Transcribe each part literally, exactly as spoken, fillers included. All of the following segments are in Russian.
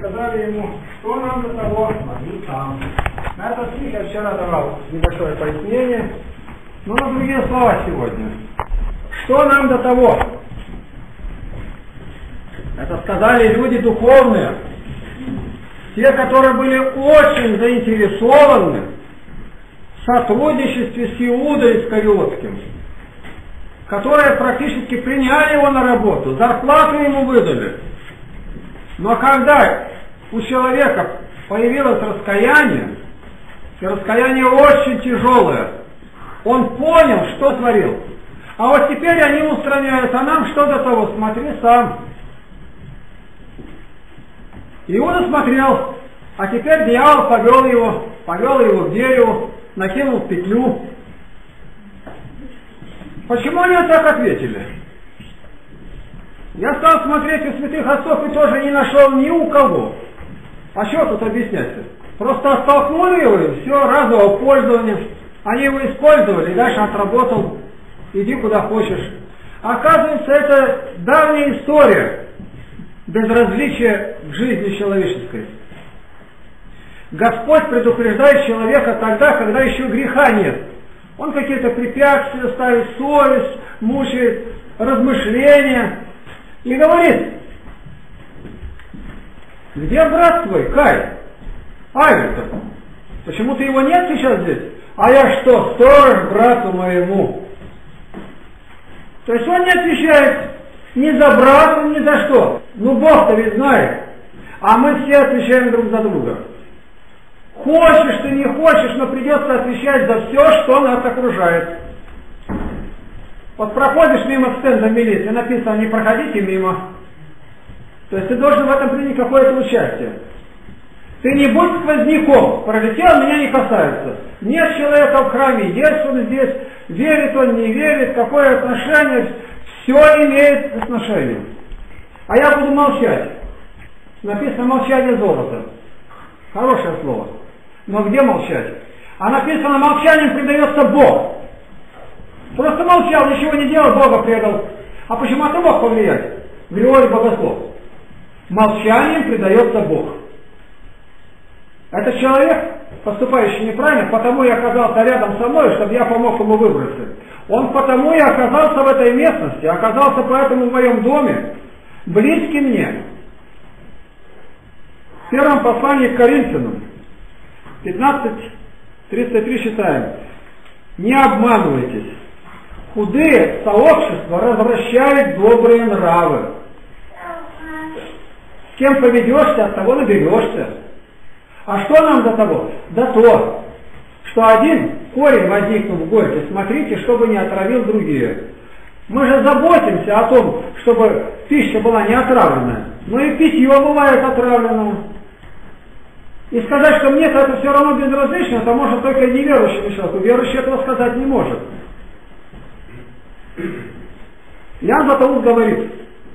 сказали ему, что нам до того, смотри там. На этот стих я вчера давал небольшое пояснение, но на другие слова сегодня. Что нам до того? Это сказали люди духовные, те, которые были очень заинтересованы в сотрудничестве с Иудой Искариотским, которые практически приняли его на работу, зарплату ему выдали. Но когда у человека появилось раскаяние, и раскаяние очень тяжелое, он понял, что творил. А вот теперь они устраняют, а нам что до того, смотри сам. Иуда смотрел, а теперь дьявол повел его, повел его в дерево, накинул петлю. Почему они вот так ответили? Я стал смотреть у святых отцов и тоже не нашел ни у кого. А что тут объяснять-то? Просто оттолкнули его и все, разового пользования. Они его использовали, и дальше отработал, иди куда хочешь. Оказывается, это давняя история безразличия в жизни человеческой. Господь предупреждает человека тогда, когда еще греха нет. Он какие-то препятствия ставит, совесть, мучает, размышления. И говорит, где брат твой, Каин? Авель-то? Почему-то его нет сейчас здесь? А я что, сторож брату моему? То есть он не отвечает ни за брата, ни за что. Ну Бог-то ведь знает. А мы все отвечаем друг за друга. Хочешь ты, не хочешь, но придется отвечать за все, что нас окружает. Вот проходишь мимо стенда милиции, написано, не проходите мимо. То есть ты должен в этом принять какое-то участие. Ты не будь сквозняком, пролетел, меня не касается. Нет человека в храме, есть он здесь, верит он, не верит, какое отношение, все имеет отношение. А я буду молчать. Написано молчание золота. Хорошее слово. Но где молчать? А написано, молчанием предается Бог. Просто молчал, ничего не делал, Бога предал. А почему ты мог повлиять? Григорий Богослов. Молчанием предается Бог. Этот человек, поступающий неправильно, потому и оказался рядом со мной, чтобы я помог ему выбраться. Он потому и оказался в этой местности, оказался поэтому в моем доме, близкий мне. В первом послании к Коринфянам, пятнадцать тридцать три читаем. Не обманывайтесь. Худые сообщества развращают добрые нравы. С кем поведешься, от того наберешься. А что нам до того? Да то, что один корень возникнул в городе, смотрите, чтобы не отравил другие. Мы же заботимся о том, чтобы пища была не отравленная, но и питье бывает отравленное. И сказать, что мне это все равно безразлично, это может только неверующему человеку. Верующий этого сказать не может. Иоанн Златоуст говорит,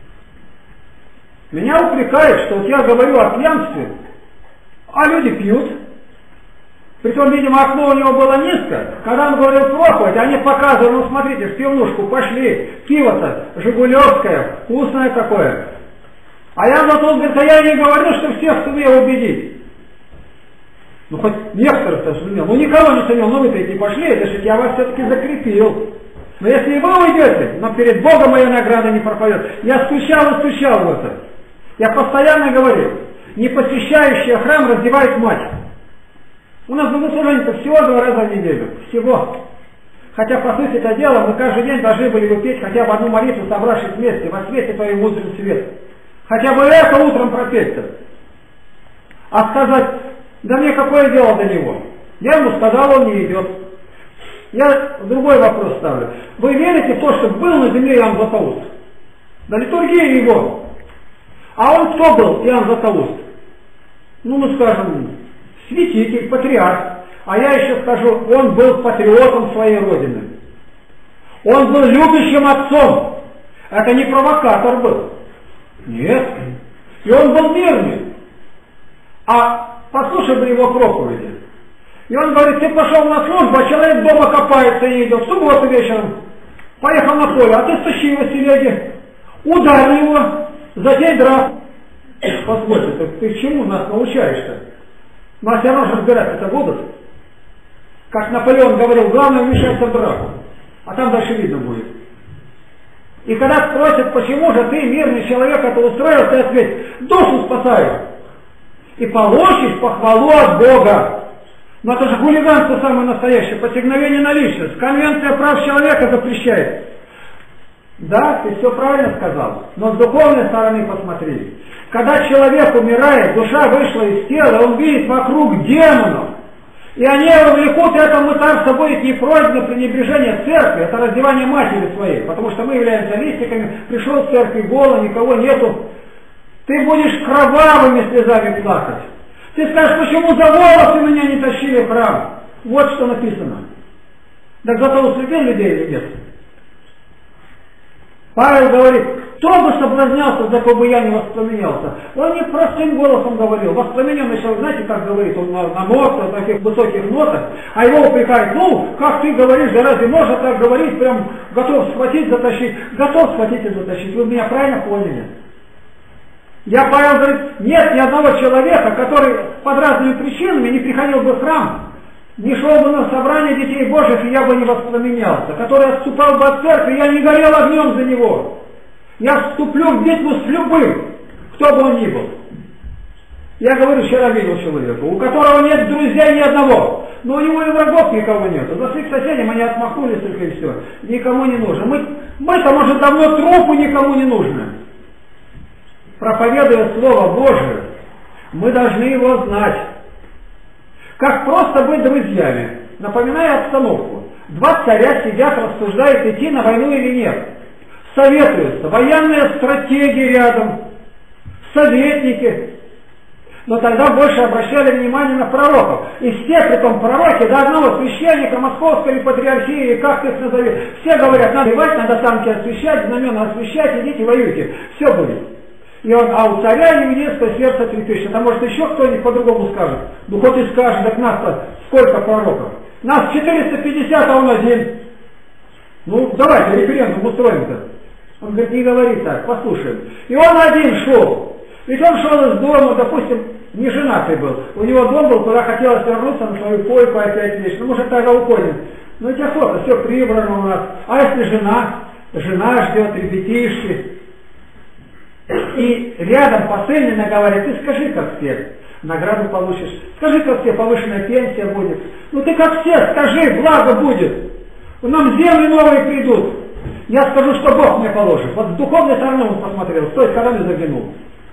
меня упрекают, что вот я говорю о пьянстве, а люди пьют. Притом, видимо, окно у него было низко. Когда он говорил проповедь, они показывали, ну смотрите, в пивнушку пошли, пиво-то жигулевское, вкусное такое. А Иоанн Златоуст говорит, а я не говорю, что всех сумел убедить. Ну хоть некоторых-то сумел, ну никого не сумел, ну вы-то не пошли, это же я вас все-таки закрепил. Но если и вы уйдете, но перед Богом моя награда не пропадет. Я стучал и стучал в это. Я постоянно говорил, не посещающая храм раздевает мать. У нас богослужение-то всего два раза в неделю. Всего. Хотя, по сути это дело, мы каждый день должны были выпеть хотя бы одну молитву, собравшись вместе, во свете твоим утренним свет. Хотя бы это утром пропеть-то. А сказать, да мне какое дело до него? Я ему сказал, он не идет. Я другой вопрос ставлю. Вы верите в то, что был на земле Иоанн Златоуст? На литургии его. А он кто был, Иоанн Златоуст? Ну, мы скажем, святитель, патриарх. А я еще скажу, он был патриотом своей родины. Он был любящим отцом. Это не провокатор был. Нет. И он был мирный. А послушай бы его проповеди. И он говорит, ты пошел на службу, а человек дома копается и идет. В субботу вечером поехал на поле, а ты стащи его с телеги, ударил его, затей драку. Позвольте, ты, ты чему нас научаешь-то? Нас все равно же разбирать-то будут. Как Наполеон говорил, главное вмешаться в драку. А там дальше видно будет. И когда спросят, почему же ты, мирный человек, это устроил, ты ответь, душу спасаю. И получишь похвалу от Бога. Но это же хулиганство самое настоящее, посягновение на личность. Конвенция прав человека запрещает. Да, ты все правильно сказал, но с духовной стороны посмотри. Когда человек умирает, душа вышла из тела, он видит вокруг демонов. И они влекут это, мы там с собой их не пройдено пренебрежение церкви, это раздевание матери своей, потому что мы являемся листиками, пришел в церковь голый, никого нету. Ты будешь кровавыми слезами плакать. Ты скажешь, почему за волосы меня не тащили в храм? Вот что написано. Так зато услепил людей или нет? Павел говорит, кто бы соблазнялся, за кого бы я не воспламенялся. Он не простым голосом говорил. Воспламенен начал, знаете, как говорит, он на, на нотах, на таких высоких нотах, а его упрекают, ну, как ты говоришь, да разве можно так говорить, прям готов схватить, затащить, готов схватить и затащить. Вы меня правильно поняли? Я, Павел говорит, нет ни одного человека, который под разными причинами не приходил бы в храм, не шел бы на собрание детей Божьих, и я бы не воспламенялся, который отступал бы от церкви, я не горел огнем за него. Я вступлю в битву с любым, кто бы он ни был. Я говорю, вчера видел человека, у которого нет друзей ни одного, но у него и врагов никого нет. За своих соседей они отмахнулись только и все. Никому не нужно. Мы, мы-то, может, давно трупу никому не нужны. Проповедуя Слово Божие, мы должны его знать. Как просто быть друзьями. Напоминаю обстановку. Два царя сидят, рассуждают, идти на войну или нет. Советуются. Военные стратегии рядом. Советники. Но тогда больше обращали внимание на пророков. И все, притом пророки, до одного священника, московской или патриархии, как их назови, все говорят, надо воевать, надо танки освещать, знамена освещать, идите воюйте. Все будет. И он, а у царя еврейское сердце трепещет. А может еще кто-нибудь по-другому скажет? Ну хоть и скажет, так нас-то сколько пророков? Нас четыреста пятьдесят, а он один. Ну давайте референдум устроим-то. Он говорит, не говори так, послушаем. И он один шел. Ведь он шел из дома, допустим, не женатый был. У него дом был, куда хотелось вернуться на свою койку опять лечь. Ну может тогда уходим. Ну эти охота, все прибрано у нас. А если жена? Жена ждет, ребятишки. И рядом посыльный говорит, ты скажи, как все, награду получишь. Скажи, как все, повышенная пенсия будет. Ну ты как все, скажи, благо будет. Нам земли новые придут. Я скажу, что Бог мне положит. Вот с духовной стороны он посмотрел, с той стороны заглянул.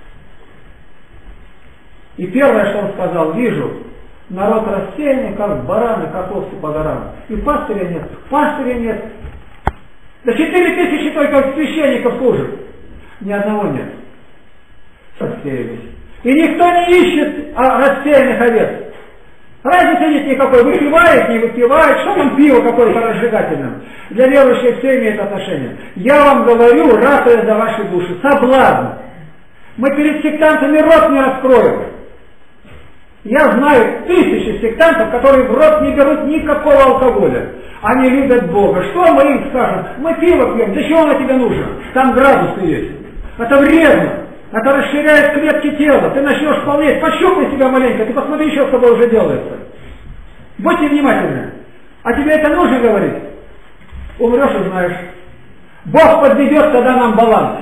И первое, что он сказал, вижу, народ рассеянный, как бараны, как овцы по горам. И пастыря нет, пастыря нет. Да четыре тысячи только священников служит. Ни одного нет. Рассеялись. И никто не ищет а, рассеянных овец. Разницы нет никакой. Выпивает, не выпивает. Что там пиво какое-то разжигательное? Для верующих все имеет отношение. Я вам говорю, ратуя за ваши души. Соблазн. Мы перед сектантами рот не раскроем. Я знаю тысячи сектантов, которые в рот не берут никакого алкоголя. Они любят Бога. Что мы им скажем? Мы пиво пьем. Для чего оно тебе нужно? Там градусы есть. Это вредно. Это расширяет клетки тела. Ты начнешь полнеть. Пощупай себя маленько. Ты посмотри, что с тобой уже делается. Будьте внимательны. А тебе это нужно говорить? Умрешь и знаешь. Бог подведет тогда нам баланс.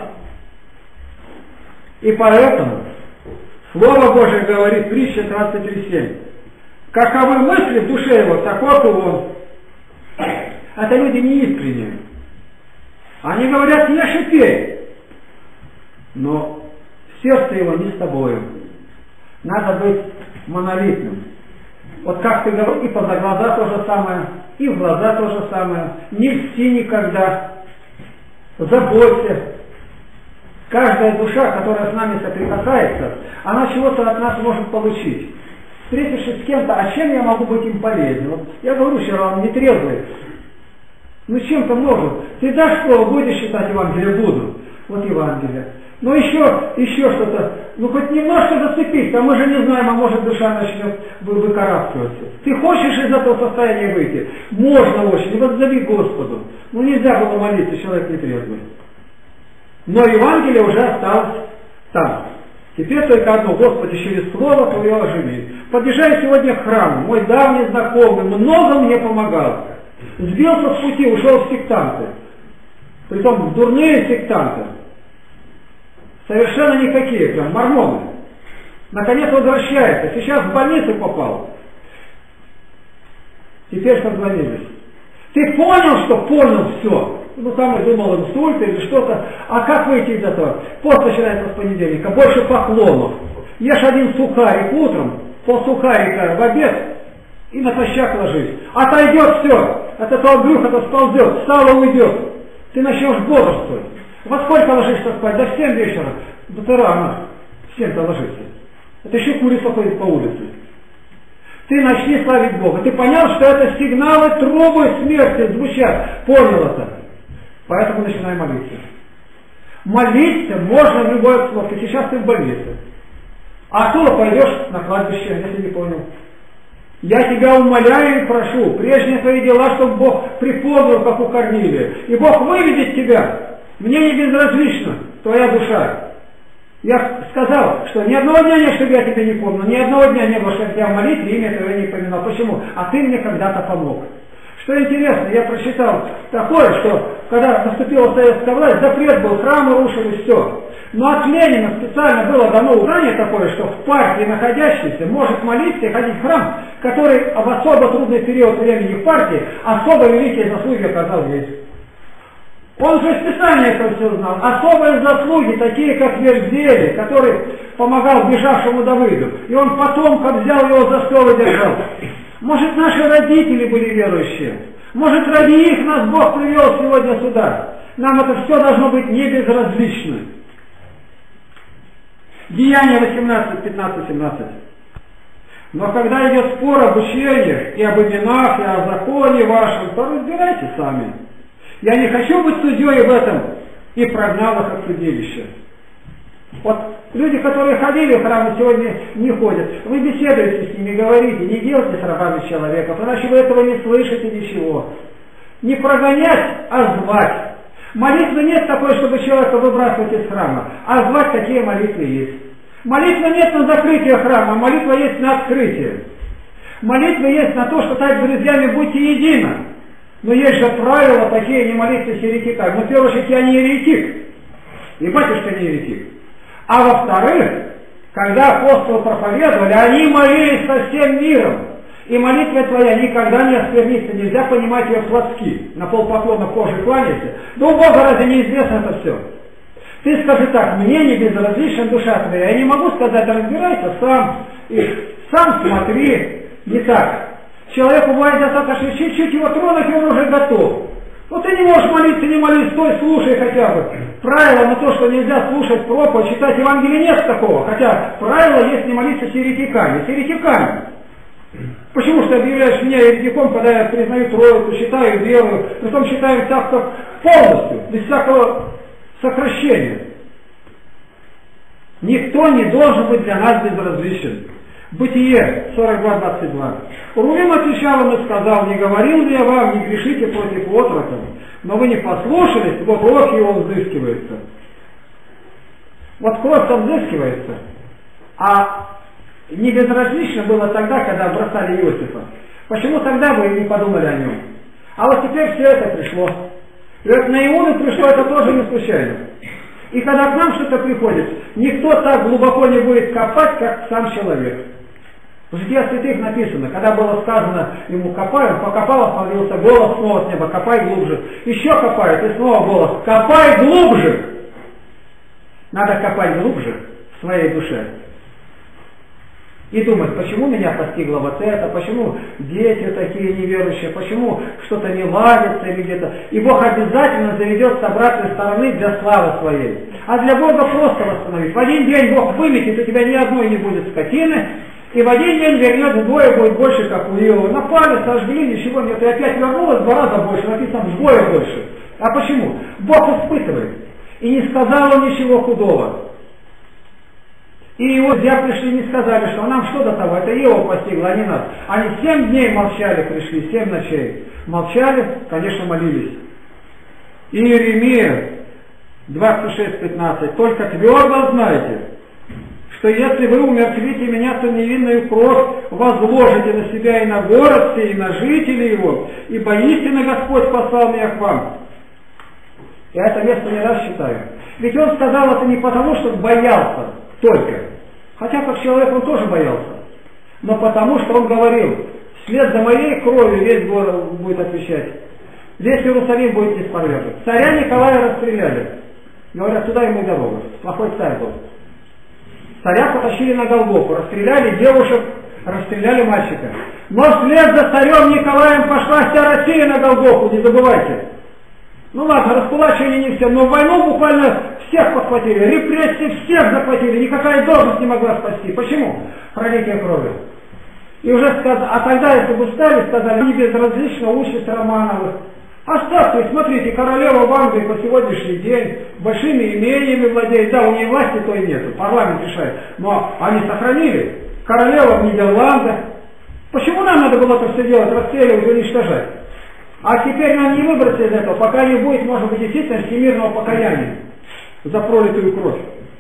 И поэтому Слово Божие говорит, притча двадцать три семь. Каковы мысли в душе его, таков и он. Это люди неискренние. Они говорят, не шипей. Но сердце его не с тобою. Надо быть монолитным. Вот как ты говоришь, и поза глаза то же самое, и в глаза то же самое. Не льсти никогда. Заботься. Каждая душа, которая с нами соприкасается, она чего-то от нас может получить. Встретившись с кем-то, а чем я могу быть им полезен? Вот я говорю, что он не трезвый. Ну чем-то может. Ты дашь слово, будешь читать Евангелие? Буду. Вот Евангелие. Ну еще, еще что-то. Ну хоть немножко зацепить, а мы же не знаем, а может душа начнет выкарабкиваться. Ты хочешь из этого состояния выйти? Можно очень. И вот зови Господу. Ну нельзя было молиться, человек не трезвый. Но Евангелие уже осталось там. Теперь только одно: Господи, через слово Твое оживи. Подъезжаю сегодня к храму, мой давний знакомый много мне помогал. Сбился с пути, ушел в сектанты. Притом в дурные сектанты. Совершенно никакие, прям мормоны. Наконец возвращается. Сейчас в больницу попал. Теперь созвонились. Ты понял, что понял все? Ну там я думал инсульт или что-то. А как выйти из этого? Пост начинается с понедельника. Больше поклонов. Ешь один сухарик утром, пол сухарика в обед и натощак ложись. Отойдет все. От этого брюха-то сползет, сало уйдет. Ты начнешь бодрствовать. Во сколько ложишься спать? До семь вечера. Да ты рано. В семь-то ложишься. Это еще курица ходит по улице. Ты начни славить Бога. Ты понял, что это сигналы трубы смерти звучат. Понял это. Поэтому начинай молиться. Молиться можно в любой обстановке. Сейчас ты в больнице. А оттуда пойдешь на кладбище, если не понял. Я тебя умоляю и прошу, прежние твои дела, чтобы Бог припомнил, как у Корнилия. И Бог выведет тебя. Мне не безразлично твоя душа. Я сказал, что ни одного дня нет, чтобы я тебя не помнил, ни одного дня не было, чтобы я в молитве имя твое не поминал. Почему? А ты мне когда-то помог. Что интересно, я прочитал такое, что когда наступила советская власть, запрет был, храмы рушили, все. Но от Ленина специально было дано указание такое, что в партии находящийся может молиться и ходить в храм, который в особо трудный период времени в партии особо великие заслуги оказал здесь. Он же специально это все знал. Особые заслуги, такие как Верзели, который помогал бежавшему Давыду. И он потом, как взял его за стол и держал. Может, наши родители были верующие. Может, ради их нас Бог привел сегодня сюда. Нам это все должно быть не безразлично. Деяния восемнадцать, пятнадцать, семнадцать. Но когда идет спор об учениях и об именах, и о законе вашем, то разбирайте сами. Я не хочу быть судьей в этом, и прогнал их от судилища. Вот люди, которые ходили в храм, сегодня не ходят. Вы беседуете с ними, говорите, не делайте с рабами человека, иначе вы этого не слышите ничего. Не прогонять, а звать. Молитвы нет такой, чтобы человека выбрасывать из храма, а звать какие молитвы есть. Молитвы нет на закрытие храма, молитва есть на открытие. Молитва есть на то, что так с друзьями будьте едины. Но есть же правила такие, не молиться с еретиками. Ну, в первую очередь, я не еретик, и батюшка не еретик. А во-вторых, когда апостолы проповедовали, они молились со всем миром. И молитва твоя никогда не осквернится, нельзя понимать ее плотски. На полпоклона кожи кланяйся. Да у Бога разве неизвестно это все? Ты скажи так: мне не безразлична душа твоя. Я не могу сказать: разбирайся сам, и сам смотри. Не так. Человеку бывает достаточно чуть-чуть его тронуть, и он уже готов. Вот ты не можешь молиться, не молись, стой, слушай хотя бы. Правило на то, что нельзя слушать проповедь, читать Евангелие, нет такого. Хотя правило есть не молиться с еретиками. С еретиками. Почему что ты объявляешь меня еретиком, когда я признаю Троицу, считаю веру, притом считаю всякого полностью, без всякого сокращения. Никто не должен быть для нас безразличен. Бытие сорок два, двадцать два. Рувим отвечал им и сказал: не говорил ли я вам, не грешите против отрока, но вы не послушались, вот кровь его взыскивается. Вот кровь-то взыскивается. А не безразлично было тогда, когда бросали Иосифа. Почему тогда вы не подумали о нем? А вот теперь все это пришло. И вот на Иуду пришло это тоже не случайно. И когда к нам что-то приходит, никто так глубоко не будет копать, как сам человек. В Жития святых написано, когда было сказано ему копай, он покопал, появился голос снова с неба: копай глубже. Еще копает, и снова голос: копай глубже. Надо копать глубже в своей душе. И думать, почему меня постигло вот это, почему дети такие неверующие, почему что-то не ладится или где-то. И Бог обязательно заведет с обратной стороны для славы своей. А для Бога просто восстановить. В один день Бог выметит, у тебя ни одной не будет скотины, и в один день вернет вдвое будет больше, как у Иова. Напали, сожгли, ничего нет, и опять вернулось в два раза больше, написано вдвое больше. А почему? Бог испытывает. И не сказал он ничего худого. И его друзья пришли и не сказали, что нам что до того, это его постигло, а не нас. Они семь дней молчали, пришли, семь ночей. Молчали, конечно, молились. И Иеремия двадцать шесть, пятнадцать. Только твердо знайте, что если вы умертвите меня, то невинную кровь возложите на себя и на город сей, и на жителей его, ибо истинно Господь послал меня к вам. Я это место не раз читаю. Ведь он сказал это не потому, что боялся только, хотя как человек он тоже боялся, но потому, что он говорил, вслед за моей кровью весь город будет отвечать, весь Иерусалим будет исповедовать. Царя Николая расстреляли. Говорят, туда ему дорога. Плохой царь был. Царя потащили на Голгофу, расстреляли девушек, расстреляли мальчика. Но вслед за царем Николаем пошла вся Россия на Голгофу, не забывайте. Ну ладно, раскулачили не все, но в войну буквально всех подхватили, репрессии всех захватили, никакая должность не могла спасти. Почему? Пролитие крови. И уже сказали, а тогда, если бы стали, сказали, не безразлично учат Романовых. Оставьте, смотрите, королева в Англии по сегодняшний день большими имениями владеет, да, у нее власти той нету, парламент решает, но они сохранили. Королева в Нидерландах. Почему нам надо было это все делать, расстреливать, уничтожать? А теперь нам не выбраться из этого, пока не будет, может быть, действительно всемирного покаяния за пролитую кровь.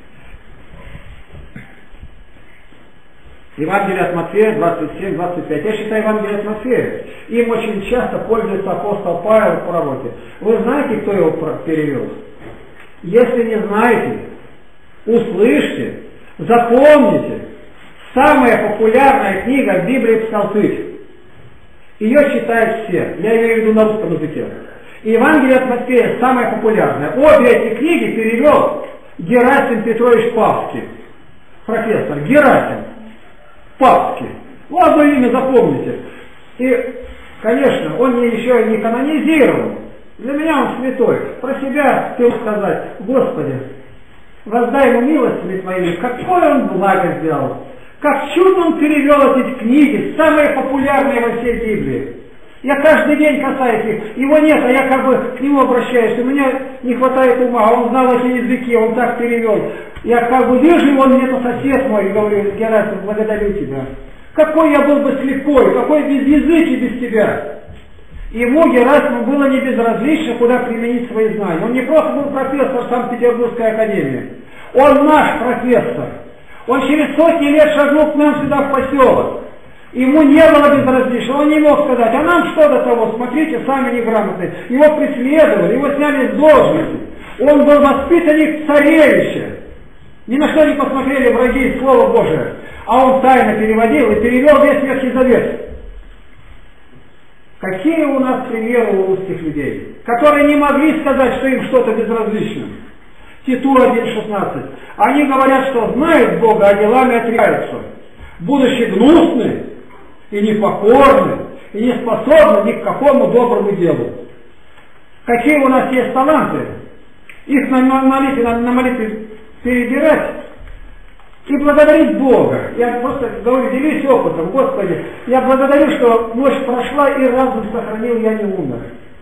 Евангелие от Матфея двадцать семь двадцать пять. Я считаю Евангелие от Матфея. Им очень часто пользуется апостол Павел в пророке. Вы знаете, кто его перевел? Если не знаете, услышьте, запомните. Самая популярная книга в Библии Псалтырь. Ее читают все. Я имею в виду на русском языке. И Евангелие от Матфея самая популярная. Обе эти книги перевел Герасим Петрович Павский. Профессор Герасим Павский. Ну, одно имя запомните. И, конечно, он мне еще не канонизирован. Для меня он святой. Про себя хотел сказать, Господи, воздай ему милостями твоими, какое он благо сделал. Как чудно он перевел эти книги, самые популярные во всей Библии. Я каждый день касаюсь их, его нет, а я как бы к нему обращаюсь, у меня не хватает ума, он знал эти языки, он так перевел. Я как бы вижу его, он где-то сосед мой, и говорю, Герасим, благодарю тебя. Какой я был бы слепой, какой без языки без тебя. Ему, Герасиму, было не безразлично, куда применить свои знания. Он не просто был профессор Санкт-Петербургской академии, он наш профессор. Он через сотни лет шагнул к нам сюда в поселок. Ему не было безразлично, он не мог сказать, а нам что до того, смотрите, сами неграмотные. Его преследовали, его сняли с должности. Он был воспитанник царевича. Ни на что не посмотрели враги из Слова Божия. А он тайно переводил и перевел весь Ветхий Завет. Какие у нас примеры у русских людей, которые не могли сказать, что им что-то безразлично. Титу один шестнадцать. Они говорят, что знают Бога, а делами отрекаются. Будучи гнусны и непокорны, и не способны ни к какому доброму делу. Какие у нас есть таланты? Их на молитве, на молитве перебирать и благодарить Бога. Я просто говорю, делюсь опытом. Господи, я благодарю, что ночь прошла и разум сохранил, я не умер.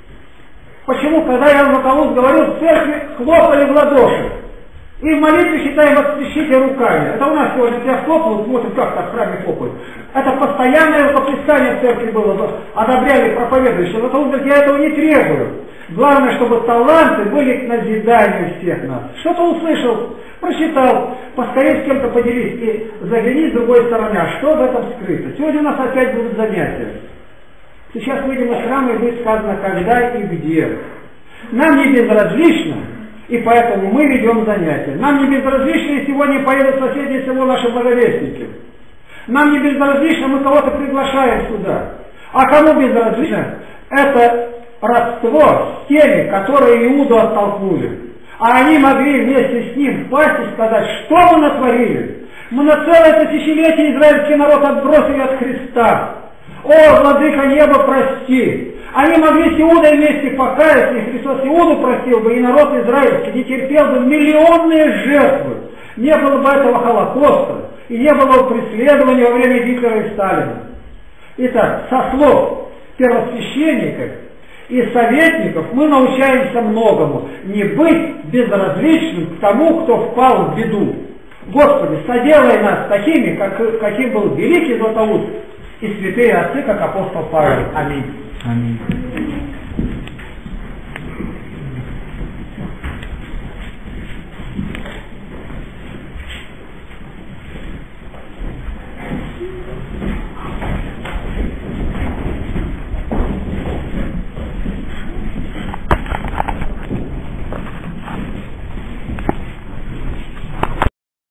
Почему, когда я Златоуст говорил, в церкви хлопали в ладоши. И в молитве считаем, отстащите руками. Это у нас сегодня тебя хлопают, смотрят, как так в храме хлопают. Это постоянное рукоплескание в церкви было, одобряли проповедующие. Златоуст говорит, я этого не требую. Главное, чтобы таланты были к назиданию всех нас. Что-то услышал, прочитал, поскорее с кем-то поделись и загляни с другой стороны, а что в этом скрыто. Сегодня у нас опять будут занятия. Сейчас выйдем из храма и будет сказано, когда и где. Нам не безразлично, и поэтому мы ведем занятия. Нам не безразлично, и сегодня поедут в соседнее село наши благовестники. Нам не безразлично, мы кого-то приглашаем сюда. А кому безразлично? Это родство с теми, которые Иуду оттолкнули. А они могли вместе с ним впасть и сказать, что мы натворили. Мы на целое тысячелетие израильский народ отбросили от Христа. О, владыка неба, прости! Они могли с Иудой вместе покаяться, и Христос Иуду простил бы, и народ израильский не терпел бы миллионные жертвы. Не было бы этого Холокоста, и не было бы преследования во время Гитлера и Сталина. Итак, со слов первосвященников и советников мы научаемся многому. Не быть безразличным к тому, кто впал в беду. Господи, соделай нас такими, как, каким был великий Златоуст, и святые отцы, как апостол Павел. Аминь. Аминь.